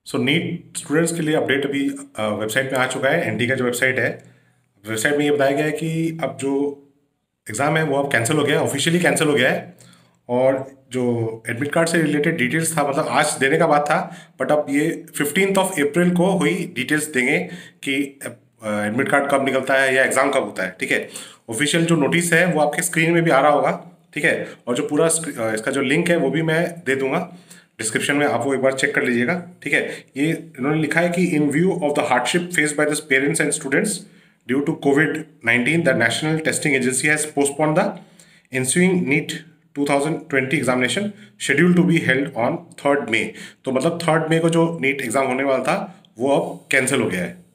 सो NEET students के लिए update अभी वेबसाइट में आ चुका है। एनटी का जो वेबसाइट है, वेबसाइट में ये बताया गया है कि अब जो एग्ज़ाम है वो अब कैंसिल हो गया है, ऑफिशियली कैंसिल हो गया है। और जो एडमिट कार्ड से रिलेटेड डिटेल्स था, मतलब आज देने का बात था, बट अब ये 15 अप्रैल को हुई डिटेल्स देंगे कि एडमिट कार्ड कब निकलता है या एग्ज़ाम कब होता है। ठीक है, ऑफिशियल जो नोटिस है वो आपके स्क्रीन में भी आ रहा होगा। ठीक है, और जो पूरा इसका जो लिंक है वो भी मैं दे दूंगा डिस्क्रिप्शन में, आप वो एक बार चेक कर लीजिएगा। ठीक है, ये इन्होंने लिखा है कि in view of the hardship faced by the parents and students due to COVID-19 the national testing agency has postpone the ensuing NEET 2020 examination schedule to be held on 3rd May. तो मतलब 3rd मई को जो NEET exam होने वाला था वो अब cancel हो गया है।